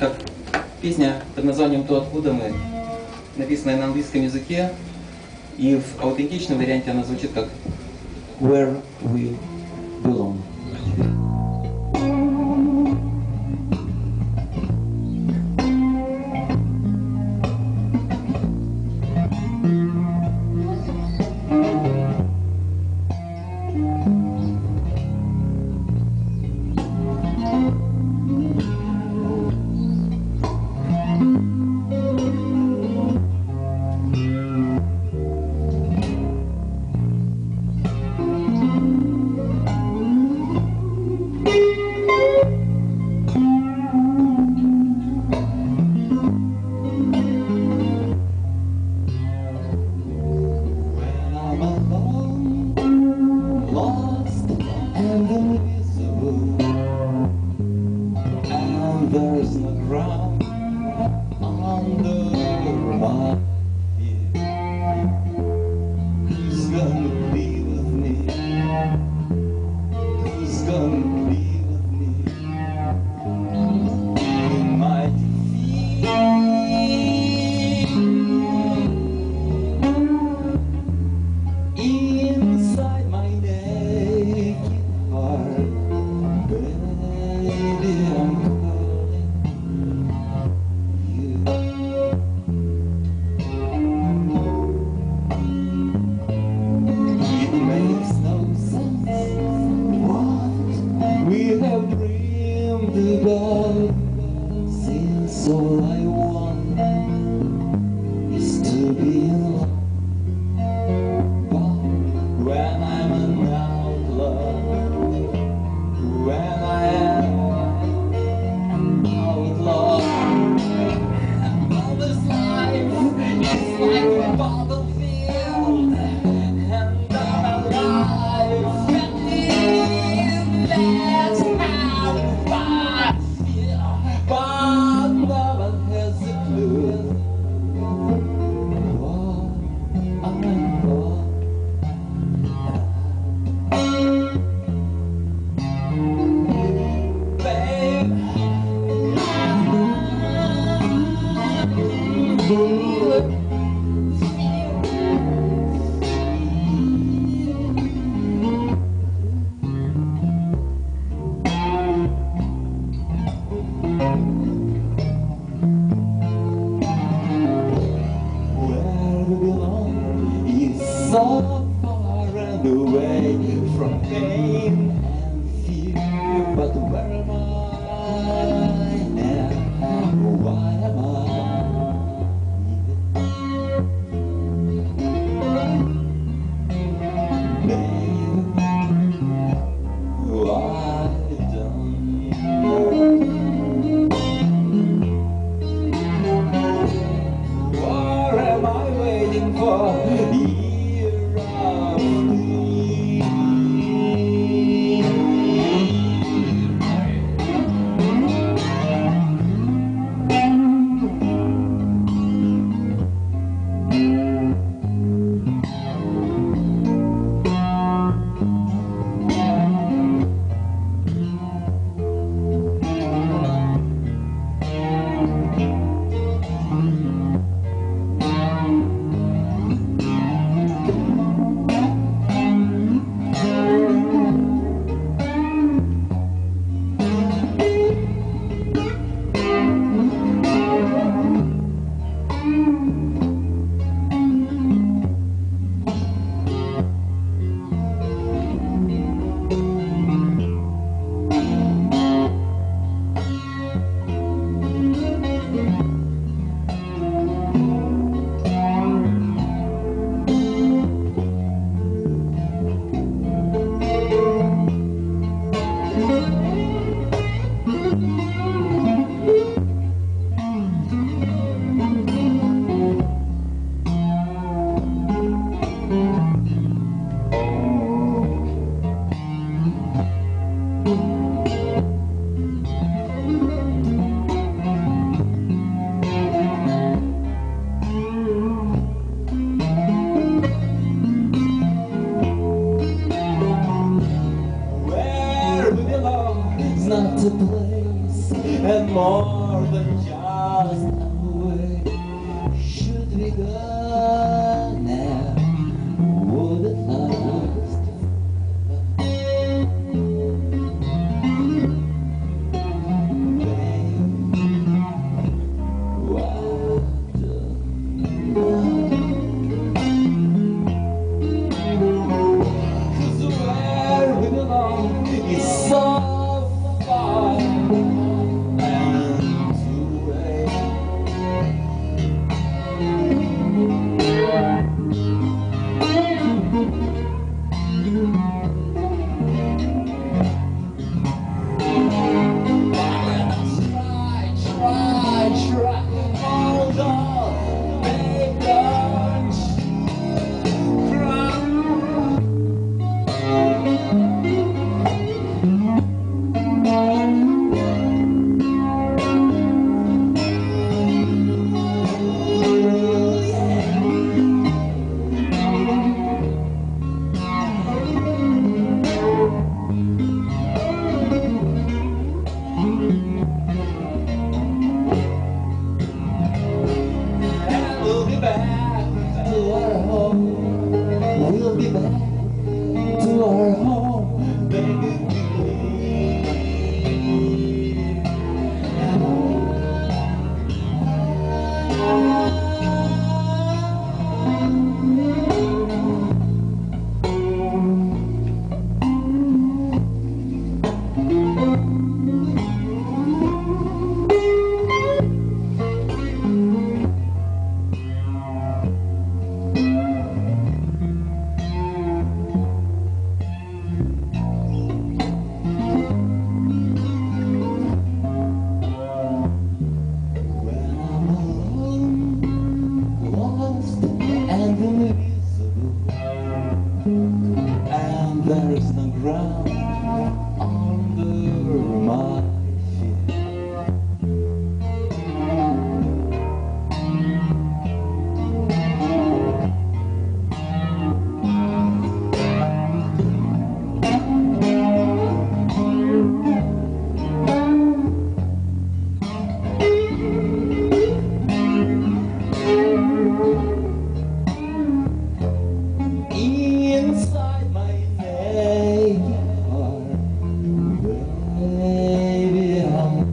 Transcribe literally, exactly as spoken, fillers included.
Как песня под названием «То, откуда мы», написанная на английском языке, и в аутентичном варианте она звучит как «Where we belong». There's no ground under my feet. Who's gonna be with me? Who's gonna be with me in my defeat? Inside my naked heart, baby, I'm about since all I want is to be in love. But when I'm an outlaw, when I am an outlaw, and all this life is like a battlefield, and I'm alive and in that. But, but, but, just away. Should we go now? Would it last? It's so far and away. Try, try, try, hold on, babe, don't cry. We'll be back to our home. We'll be back to our home, baby. And there is no ground under my feet. Inside my naked heart, baby, I'm